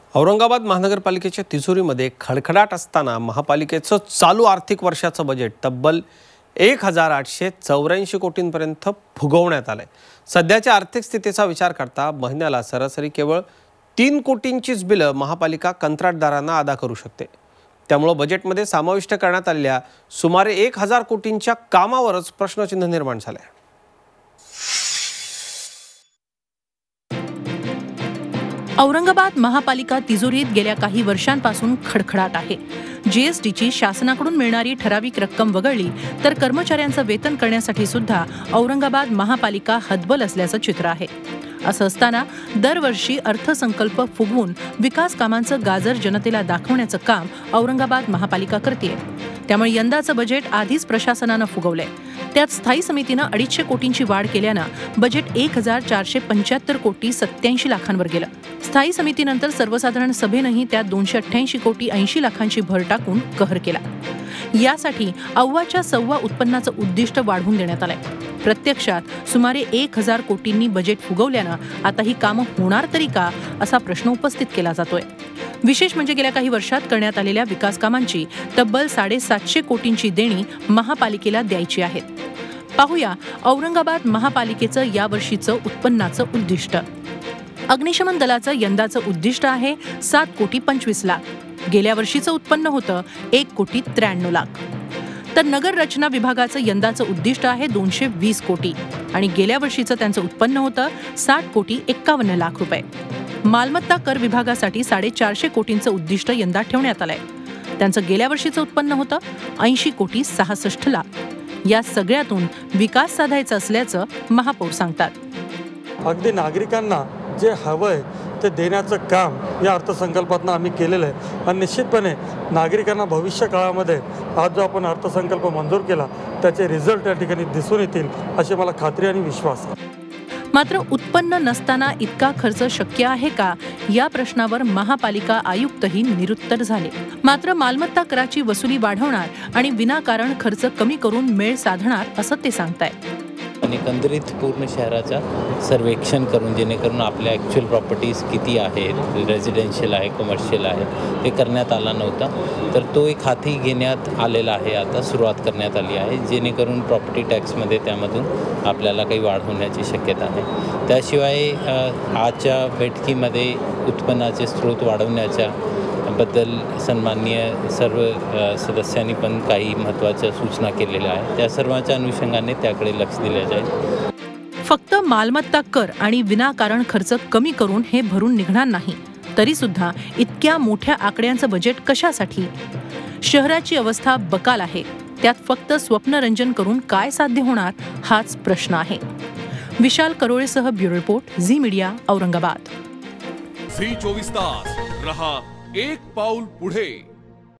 औरंगाबाद महानगरपालिकेच्या तिजोरीमध्ये खडखडाट असताना महापालिकेचं चालू आर्थिक वर्षाचं बजेट तब्बल 1884 कोटींपर्यंत फुगवण्यात आलंय। सध्याच्या आर्थिक स्थितीचा विचार करता महिन्याला सरासरी केवळ 3 कोटींचीच बिलं महापालिका कंत्राटदारांना अदा करू शकते। त्यामुळे बजेटमध्ये समाविष्ट करण्यात आलेल्या सुमारे 1000 कोटींच्या कामावरच प्रश्नचिन्ह निर्माण झालंय। औरंगाबाद महापालिका तिजोरीत गेल्या काही वर्षांपासून खडखडाट आहे। जीएसटीची शासनाकडून मिळणारी ठराविक रक्कम वगळली तर कर्मचाऱ्यांचं वेतन करण्यासाठी सुद्धा औरंगाबाद महापालिका हतबल असल्याचं चित्र आहे। असं असताना दरवर्षी अर्थसंकल्प फुगवून विकास कामांचं गाजर जनतेला दाखवण्याचं काम औरंगाबाद महापालिका करते। त्यामुळे यंदाचं बजेट आधीच प्रशासनानं फुगवलंय। त्यात स्थायी समितीनं 250 कोटींची वाढ केल्यानं बजेट 1475 कोटी 87 लाखांवर गेलं। स्थायी समितीनंतर सर्वसाधारण सभेनंही त्यात 288 कोटी 80 लाखांची भर टाकून कहर केला। यासाठी अव्वाच्या सव्वा उत्पन्नाचं उद्दिष्ट वाढवून देण्यात आलंय। प्रत्यक्षात सुमारे 1000 कोटींनी बजेट फुगवल्यानं आता ही कामं होणार तरी का असा प्रश्न उपस्थित केला जातोय। विशेष म्हणजे गेल्या काही वर्षात करण्यात आलेल्या विकास कामांची तब्बल 750 कोटींची देणी महापालिकेला द्यायची आहेत। पाहूया औरंगाबाद महापालिकेचं यावर्षीचं उत्पन्नाचं उद्दिष्ट। अग्निशमन दलाचं यंदाचं उद्दिष्ट आहे 7 कोटी 25 लाख। गेल्या वर्षीचं उत्पन्न होतं 1 कोटी 93 लाख। तर नगर रचना विभागाचं यंदाचं उद्दिष्ट आहे 220 कोटी आणि गेल्या वर्षीचं त्यांचं उत्पन्न होतं 60 कोटी 51 लाख रुपये। मालमत्ता कर विभागासाठी 450 कोटींचं उद्दिष्ट यंदा ठेवण्यात आलंय। त्यांचं गेल्या वर्षीचं उत्पन्न होतं 80 कोटी 66 लाख। या सगळ्यातून विकास साधायचा असल्याचं महापौर सांगतात। अगदी नागरिकांना जे हवंय ते देण्याचं काम या अर्थसंकल्पातनं आम्ही केलेलं आहे आणि निश्चितपणे नागरिकांना भविष्य काळामध्ये आज जो आपण अर्थसंकल्प मंजूर केला त्याचे रिझल्ट या ठिकाणी दिसून येतील अशी मला खात्री आणि विश्वास आहे। मात्र उत्पन्न नसताना इतका खर्च शक्य आहे का या प्रश्नावर महापालिका आयुक्तही निरुत्तर झाले। मात्र मालमत्ता कराची वसुली वाढवणार आणि विनाकारण खर्च कमी करून मेळ साधणार असं ते सांगतायत। आणि एकंदरीत पूर्ण शहराचा सर्वेक्षण करून जेणेकरून आपल्या ॲक्च्युअल प्रॉपर्टीज किती आहेत, रेझिडेन्शियल आहे, कमर्शियल आहे, ते करण्यात आला नव्हता। तर तो एक हाती घेण्यात आलेला आहे, आता सुरुवात करण्यात आली आहे, जेणेकरून प्रॉपर्टी टॅक्समध्ये त्यामधून आपल्याला काही वाढ होण्याची शक्यता आहे। त्याशिवाय आजच्या बैठकीमध्ये उत्पन्नाचे स्रोत वाढवण्याच्या बद्दल सन्माननीय सर्व सदस्यांनी पण काही महत्त्वाच्या सूचना केलेल्या आहेत। त्या सर्वांच्या अनुषंगाने त्याकडे लक्ष दिले जाईल। फक्त मालमत्ता कर आणि विनाकारण खर्च कमी करून हे भरून निघणार नाही, तरी सुद्धा इतक्या मोठ्या आकड्यांचं बजेट कशासाठी? शहराची अवस्था बकाल आहे, त्यात फक्त स्वप्नरंजन करून काय साध्य होणार हाच प्रश्न आहे। विशाल करोळेसह bureau report, Zee media, Aurangabad. Zee 24 तास रहा एक पाऊल पुढे।